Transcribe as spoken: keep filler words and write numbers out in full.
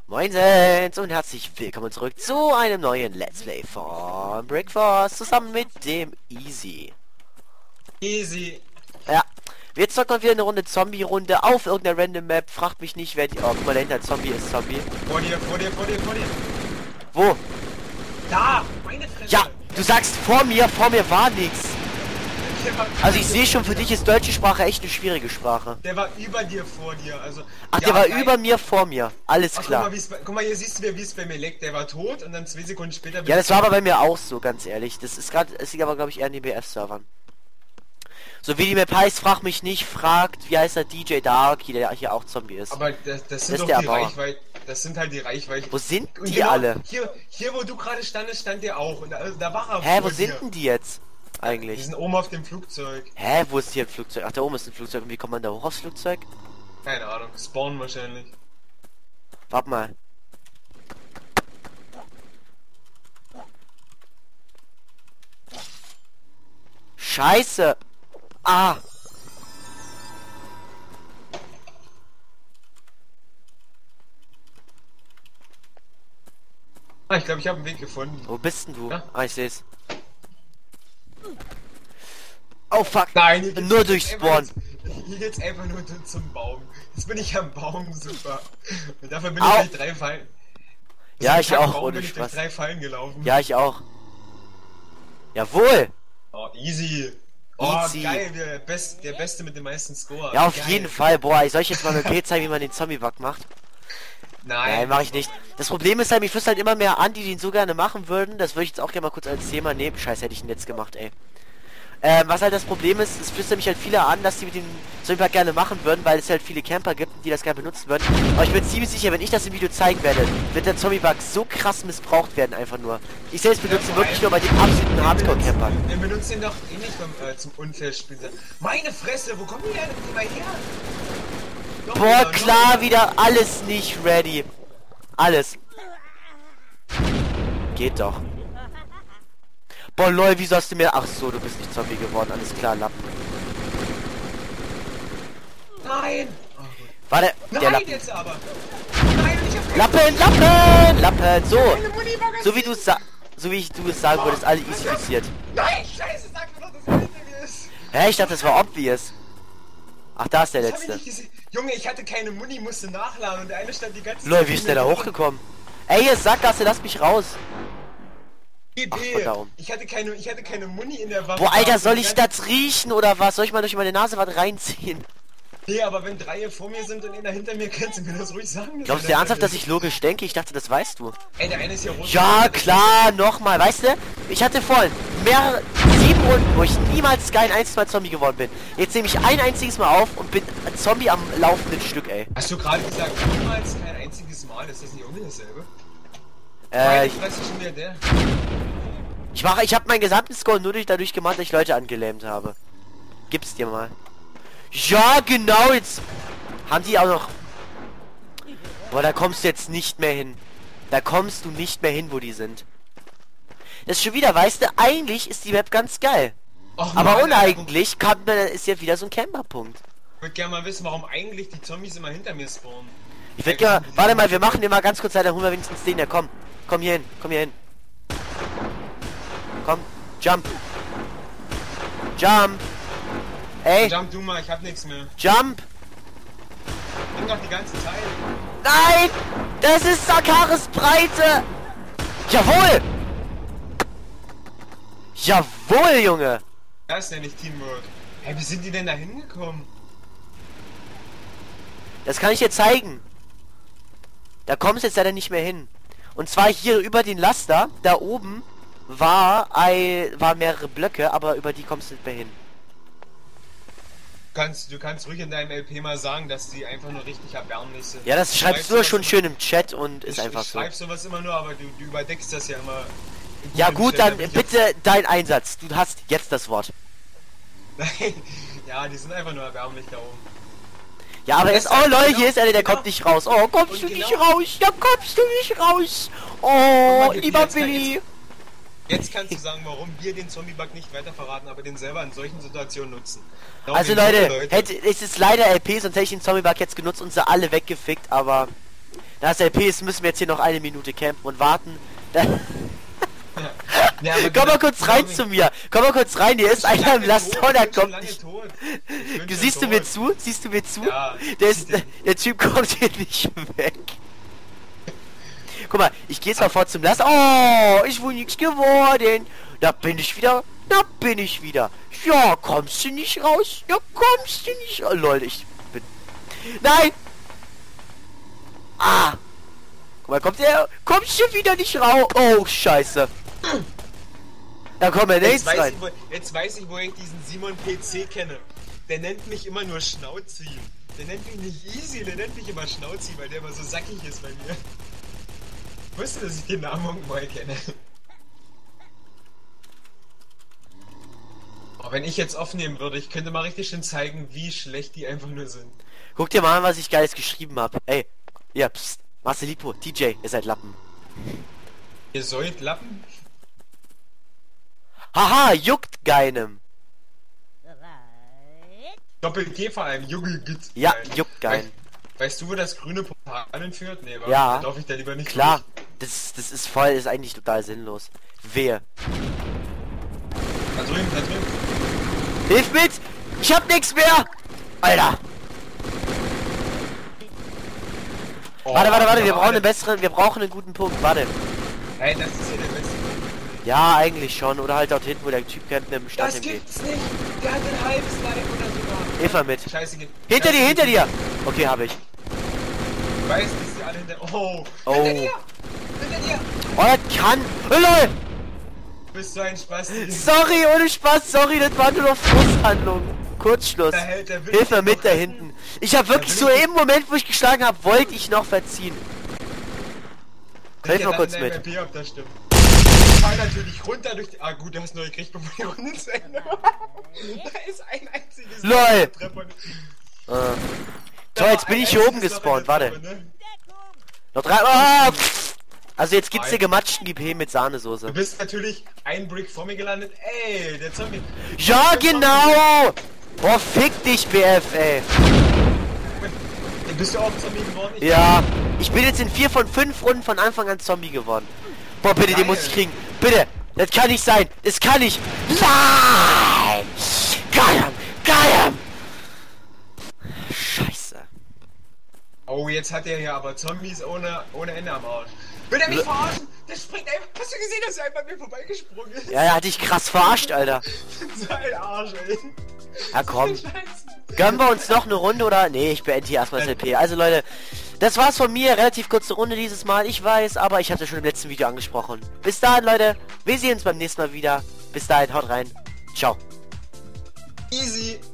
Moinsen und herzlich willkommen zurück zu einem neuen Let's Play von Brickforce zusammen mit dem Easy. Easy. Ja, wir zocken wieder eine Runde Zombie-Runde auf irgendeiner Random Map. Fragt mich nicht, wer die... Oh, guck mal, dahinter Zombie ist Zombie. Vor dir, vor dir, vor dir, vor dir. Wo? Da! Meine Fresse! Ja, du sagst vor mir, vor mir war nichts. Also ich sehe schon, für dich ist deutsche Sprache echt eine schwierige Sprache. Der war über dir, vor dir, also... Ach, ja, der war nein. über mir, vor mir. Alles Ach, klar. Guck mal, wie's bei, guck mal, hier siehst du, wie es bei mir leckt. Der war tot und dann zwei Sekunden später... Ja, das war aber bei mir auch so, ganz ehrlich. Das ist gerade, es liegt aber, glaube ich, eher an den B F-Servern. So wie die Map heißt, frag mich nicht, fragt, wie heißt der D J Darky, der hier auch Zombie ist. Aber das, das sind Das ist doch der die Bauer. Reichweite... Das sind halt die Reichweite... Wo sind Und die genau alle? Hier, hier, wo du gerade standest, stand der auch. Und da, da war er Hä, vor wo sind dir. denn die jetzt? Die Eigentlich. sind oben auf dem Flugzeug. Hä, wo ist hier ein Flugzeug? Ach, da oben ist ein Flugzeug. Und wie kommt man da hoch aufs Flugzeug? Keine Ahnung, spawnen wahrscheinlich. Warte mal. Scheiße! Ah! Ah, ich glaube, ich habe einen Weg gefunden. Wo bist denn du? Ja? Ah, ich seh's. Oh fuck! Nein, hier geht's- Nur durch einfach Spawn. jetzt- Hier geht's einfach nur zum Baum. Jetzt bin ich am Baum, super. Und dafür bin Au. ich durch drei Fallen. Ja, ich Am auch, Baum ohne bin ich durch Spaß. drei Fallen gelaufen. Ja, ich auch. Jawohl! Oh, easy. Oh, Easy. geil, der, Best, der Beste mit dem meisten Score. Ja, auf geil. jeden Fall. Boah, soll ich jetzt mal mit P zeigen, wie man den Zombie-Bug macht? Nein. Nein, mache ich nicht. Das Problem ist halt, mich flüstern halt immer mehr an, die den so gerne machen würden. Das würde ich jetzt auch gerne mal kurz als Thema nehmen. Scheiße, hätte ich ihn jetzt gemacht, ey. Ähm, was halt das Problem ist, es flüstern mich halt viele an, dass die mit dem Zombie-Bug gerne machen würden, weil es halt viele Camper gibt, die das gerne benutzen würden. Aber ich bin ziemlich sicher, wenn ich das im Video zeigen werde, wird der Zombie-Bug so krass missbraucht werden, einfach nur. Ich selbst benutze ihn wirklich nur bei den absoluten Hardcore-Campern. Wir benutzen ihn doch eh nicht beim, äh, zum Unfair-Spielen. Meine Fresse, wo kommen die denn immer her? Noch Boah, wieder, noch klar, wieder. wieder alles nicht ready. Alles. Geht doch. Boah, lol, wieso hast du mir... Ach so, du bist nicht Zombie geworden. Alles klar, Lappen. Nein! Oh, gut. War der... der Nein, Lappen. jetzt aber! Nein, ich hab Lappen, Lappen, Lappen. So. keine Muni So wie du es sa so wie ich du es sagen würdest, alle easy fixiert. Nein, scheiße, sag mir doch, dass das Richtige ist! Hä, ich dachte, das war obvious. Ach, da ist der Das hab ich letzte. nicht gesehen. Junge, ich hatte keine Muni, musste nachladen und der eine stand die ganze Lol, wie ist der da hochgekommen? Ey, hier ist Sackgasse, lass mich raus. G Ach, P. von da oben. Ich hatte keine, ich hatte keine Muni in der Waffe. Boah, Alter, soll Die ich ganze- das riechen oder was? Soll ich mal durch meine Nase was reinziehen? Nee, aber wenn drei hier vor mir sind und einer hinter mir, kannst du mir das ruhig sagen. Glaubst du dir ernsthaft, dass ich logisch denke? Ich dachte, das weißt du. Ey, der eine ist hier rot. Ja, klar, nochmal. Weißt du, ich hatte vorhin mehrere, sieben Runden, wo ich niemals kein einziges Mal Zombie geworden bin. Jetzt nehme ich ein einziges Mal auf und bin Zombie am laufenden Stück, ey. Hast du gerade gesagt, niemals kein einziges Mal? Ist das nicht irgendwie dasselbe? Äh, Meine ich, Fresse, schon wieder der. ich mache, ich habe meinen gesamten Score nur durch, dadurch gemacht, dass ich Leute angelähmt habe. Gib's dir mal. Ja, genau, jetzt haben die auch noch... Boah, da kommst du jetzt nicht mehr hin. Da kommst du nicht mehr hin, wo die sind. Das ist schon wieder, weißt du, eigentlich ist die Map ganz geil. Och, Aber Mann, uneigentlich kann, ist ja wieder so ein Camperpunkt. Ich würde gerne mal wissen, warum eigentlich die Zombies immer hinter mir spawnen. Ich würde gerne... Warte mal, wir machen dir mal ganz kurz Zeit, dann holen wir wenigstens den, der komm. Komm hier hin, komm hier hin. Komm, jump. Jump. Ey, Jump du mal, ich hab nichts mehr. jump. Bin doch die ganze Zeit. Nein! Das ist Sakaris Breite! Jawohl! Jawohl, Junge! Das ist ja nicht Teamwork. Hey, wie sind die denn da hingekommen? Das kann ich dir zeigen. Da kommst du jetzt leider nicht mehr hin. Und zwar hier über den Laster, da oben, war ein, war mehrere Blöcke, aber über die kommst du nicht mehr hin. Du kannst, du kannst ruhig in deinem L P mal sagen, dass die einfach nur richtig erbärmlich sind. Ja, das Ich schreibst schreib du sowas schon immer- schön im Chat und ist ich, einfach ich so. schreib sowas immer nur, aber du, du überdeckst das ja immer. im Ja guten gut, Chat, dann damit ich bitte dein Einsatz. Du hast jetzt das Wort. Nein, ja, die sind einfach nur erbärmlich da oben. Ja, aber Das jetzt, ist oh halt Leute, genau- hier ist einer, der genau. kommt nicht raus. Oh, kommst Und du genau- nicht raus? Ja, kommst du nicht raus? Oh, mal, hier- lieber jetzt kann- Billy. Jetzt kannst du sagen, warum wir den Zombie-Bug nicht weiter verraten, aber den selber in solchen Situationen nutzen. Genau Also wegen Leute, so hätte, es ist leider L P, sonst hätte ich den Zombie-Bug jetzt genutzt und sie alle weggefickt, aber Da es L P ist, müssen wir jetzt hier noch eine Minute campen und warten. Ja, aber Komm mal kurz rein zu mir. Komm mal kurz rein. Hier ist einer im Last tot, der ich bin schon kommt lange nicht. tot. Ich bin Du schon siehst du tot. mir zu? Siehst du mir zu? Ja, der ist, sieht der- der Typ kommt hier nicht weg. Guck mal, ich gehe sofort zum Last. Oh, ich wohl nichts geworden. Da bin ich wieder. Da bin ich wieder. Ja, kommst du nicht raus? Ja, kommst du nicht raus? Oh, Leute, ich bin... Nein! Ah! Guck mal, kommt der... Kommst du wieder nicht raus? Oh, scheiße. Da kommt er Jetzt nächstes weiß, rein. ich, wo, jetzt weiß ich, wo ich diesen Simon P C kenne. Der nennt mich immer nur Schnauzi. Der nennt mich nicht Easy, der nennt mich immer Schnauzi, weil der immer so sackig ist bei mir. Ich wusste, dass ich den Namen irgendwoher kenne. Oh, wenn ich jetzt aufnehmen würde, ich könnte mal richtig schön zeigen, wie schlecht die einfach nur sind. Guck dir mal an, was ich Geiles geschrieben habe. Ey, ja, pst. Marcelipo, T J, ihr seid Lappen. Ihr sollt Lappen? Haha, juckt keinem. Doppel-G vor allem, Junge, gibt's. Ja, Nein. juckt keinen. Weißt, weißt du, wo das grüne Portal hinführt? Nee, warte, Ja. da darf ich da lieber nicht Klar, durch. das, das ist voll, ist eigentlich total sinnlos. Wehe. Da drüben, da drüben. Hilf mit! Ich hab nichts mehr! Alter! Oh, Warte, warte, warte, wir aber brauchen alle- einen besseren, wir brauchen einen guten Punkt, warte. Ey, das ist hier der beste. Ja, eigentlich schon. Oder halt dort hinten, wo der Typ campt mit dem Stand Das geht. gibt's nicht! Der hat ein halbes Live oder sogar. Hilf mal mit. Scheiße, geht. Hinter dir, Scheiße, hinter geht- dir! Okay, hab ich. Ich weiß, dass die alle hinter. Oh! Oh. Hinter dir! Hinter dir! Oh, das kann... Oh, lol! Du bist so ein Spasti. Sorry, ohne Spaß, sorry, das war nur noch Frusthandlung. Kurzschluss. Da hält der Hilf mir wirklich mit noch da retten. hinten. Ich hab wirklich will so ich- im Moment, wo ich geschlagen habe, wollte ich noch verziehen. Hilf Ja, mal dann kurz der mit. M P, ob das stimmt. Ich fall natürlich runter durch die... Ah gut, du hast nur gekriegt, bevor die Runde zu Ende war. Da ist ein einziges... Lol. Treffer. Äh. Da So, jetzt war bin ein ich hier oben einziges Loch gespawnt, in der warte. Treppe, ne? Noch drei... Ah, pff. Also jetzt gibt's hier gematschten G P mit Sahnesoße. Du bist natürlich ein Brick vor mir gelandet. Ey, der Zombie... Ja, genau! Boah, fick dich, B F, ey. Bist du auch Zombie geworden? Ich Ja, ich bin jetzt in vier von fünf Runden von Anfang an Zombie geworden. Boah, bitte, den Geil. muss ich kriegen. Bitte, das kann nicht sein. Das kann nicht. Nein! Geil! Geil! Scheiße. Oh, jetzt hat er hier aber Zombies ohne, ohne Ende am Arsch. Will er mich L- verarschen? Der springt einfach... Hast du gesehen, dass er einfach an mir vorbeigesprungen ist? Ja, er hat dich krass verarscht, Alter. So ein Arsch, ey. Ja, komm. Scheiße. Gönnen wir uns noch eine Runde oder? Nee, ich beende hier erstmal das L P. Also Leute, das war's von mir. Relativ kurze Runde dieses Mal. Ich weiß, aber ich hatte schon im letzten Video angesprochen. Bis dahin, Leute. Wir sehen uns beim nächsten Mal wieder. Bis dahin, haut rein. Ciao. Easy.